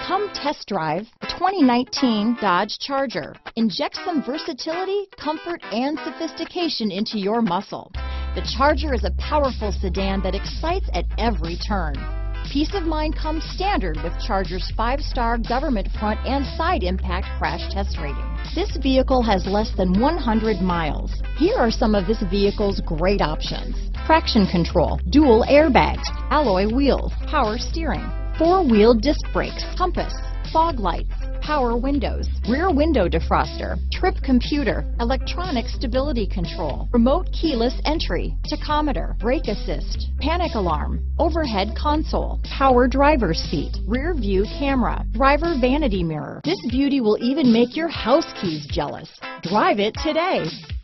Come test drive the 2019 Dodge Charger. Inject some versatility, comfort, and sophistication into your muscle. The Charger is a powerful sedan that excites at every turn. Peace of mind comes standard with Charger's 5-star government front and side impact crash test rating. This vehicle has less than 100 miles. Here are some of this vehicle's great options: traction control, dual airbags, alloy wheels, power steering, 4-wheel disc brakes, compass, fog lights, power windows, rear window defroster, trip computer, electronic stability control, remote keyless entry, tachometer, brake assist, panic alarm, overhead console, power driver's seat, rear view camera, driver vanity mirror. This beauty will even make your house keys jealous. Drive it today.